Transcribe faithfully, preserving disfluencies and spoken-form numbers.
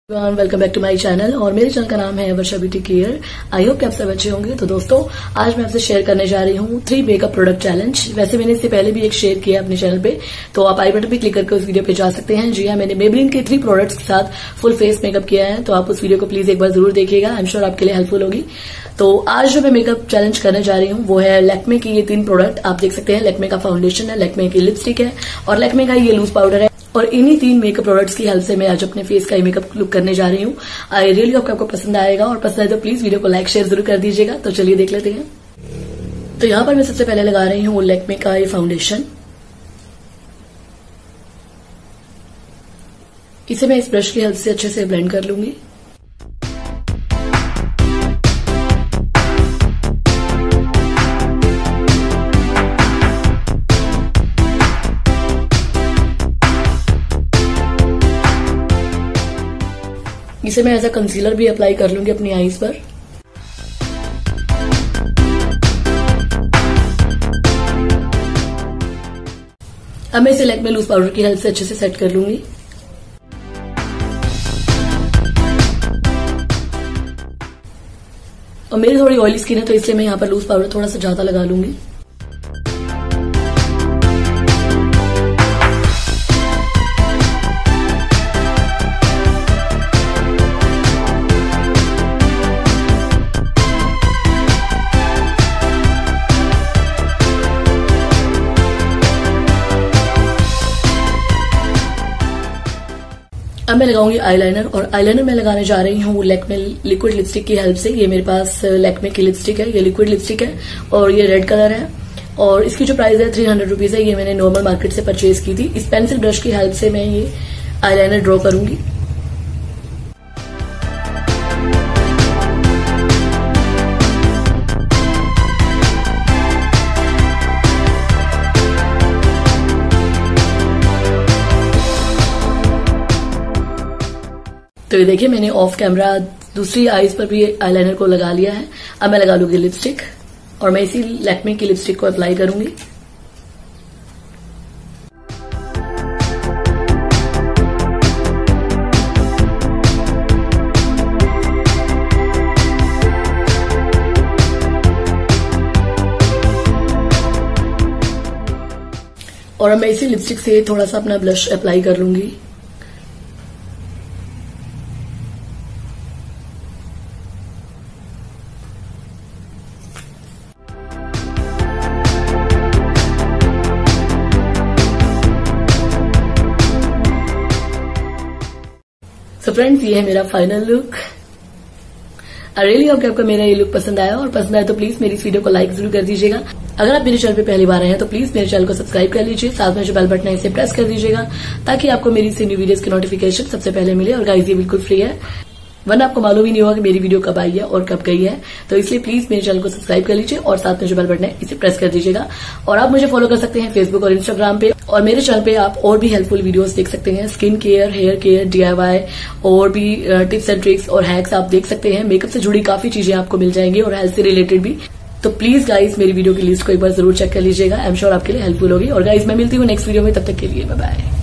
Welcome back to my channel और मेरे channel का नाम है Varsha beauty care. I hope कि आप सब अच्छे होंगे। तो दोस्तों आज मैं आपसे शेयर करने जा रही हूँ थ्री मेकअप प्रोडक्ट चैलेंज। वैसे मैंने इससे पहले भी एक शेयर किया अपने चैनल पे, तो आप आई बटन पे क्लिक करके उस वीडियो पे जा सकते हैं। जी हाँ, मैंने मेबलिन के थ्री प्रोडक्ट्स के साथ फुल फेस मेकअप किया है, तो आप उस वीडियो को प्लीज एक बार जरूर देखिएगा। आई एम श्योर आपके लिए हेल्पफुल होगी। तो आज जो मैं मेकअप चैलेंज करने जा रही हूँ वो है लैक्मे की ये तीन प्रोडक्ट। आप देख सकते हैं लैक्मे का फाउंडेशन है, लैक्मे की लिपस्टिक है और लैक्मे का ये लूज पाउडर है। और इन्हीं तीन मेकअप प्रोडक्ट्स की हेल्प से मैं आज अपने फेस का ही मेकअप लुक करने जा रही हूँ। आई रियली होप आपको पसंद आएगा और पसंद आए तो प्लीज वीडियो को लाइक शेयर जरूर कर दीजिएगा। तो चलिए देख लेते हैं। तो यहाँ पर मैं सबसे पहले लगा रही हूँ लैक्मे का ये फाउंडेशन। इसे मैं इस ब्रश की हेल्प से अच्छे से ब्लेंड कर लूंगी। इसे मैं एज अ कंसीलर भी अप्लाई कर लूंगी अपनी आईज पर। अब मैं इसे लैक्मे लूज पाउडर की हेल्प से अच्छे से सेट कर लूंगी। और मेरी थोड़ी ऑयली स्किन है तो इसलिए मैं यहाँ पर लूज पाउडर थोड़ा सा ज्यादा लगा लूंगी। अब मैं लगाऊंगी आईलाइनर और आईलाइनर मैं लगाने जा रही हूँ लैक्मे लिक्विड लिपस्टिक की हेल्प से। ये मेरे पास लैक्मे की लिपस्टिक है, ये लिक्विड लिपस्टिक है और ये रेड कलर है और इसकी जो प्राइस है थ्री हंड्रेड रुपीज है। ये मैंने नॉर्मल मार्केट से परचेज की थी। इस पेंसिल ब्रश की हेल्प से मैं ये आईलाइनर ड्रॉ करूंगी। तो ये देखिए मैंने ऑफ कैमरा दूसरी आईज पर भी आईलाइनर को लगा लिया है। अब मैं लगा लूंगी लिपस्टिक और मैं इसी लैक्मे की लिपस्टिक को अप्लाई करूंगी। और अब मैं इसी लिपस्टिक से थोड़ा सा अपना ब्लश अप्लाई कर लूंगी। तो फ्रेंड्स ये है मेरा final look. I really hope कि आपको मेरा ये लुक पसंद आया और पसंद आया तो प्लीज मेरी इस वीडियो को लाइक जरूर कर दीजिएगा। अगर आप मेरे चैनल पे पहली बार आए हैं तो प्लीज मेरे चैनल को सब्सक्राइब कर लीजिए। साथ में जो बेल बटन है इसे प्रेस कर दीजिएगा ताकि आपको मेरी से न्यू वीडियोस की नोटिफिकेशन सबसे पहले मिले। और गाइस ये बिल्कुल फ्री है, वरना आपको मालूम ही नहीं होगा कि मेरी वीडियो कब आई है और कब गई है। तो इसलिए प्लीज मेरे चैनल को सब्सक्राइब कर लीजिए और साथ में जो बेल बटन है इसे प्रेस कर दीजिएगा। और आप मुझे फॉलो कर सकते हैं फेसबुक और इंस्टाग्राम पे। और मेरे चैनल पे आप और भी हेल्पफुल वीडियोस देख सकते हैं, skin care, hair care, DIY और भी टिप्स एंड ट्रिक्स और हैक्स आप देख सकते हैं। मेकअप से जुड़ी काफी चीजें आपको मिल जाएंगी और हेल्थ से रिलेटेड भी। तो प्लीज गाइज मेरी वीडियो की लिस्ट को एक बार जरूर चेक कर लीजिएगा। आई एम श्योर आपके लिए हेल्पफुल होगी। और गाइज मैं मिलती हूँ नेक्स्ट वीडियो में, तब तक के लिए बाय बाय।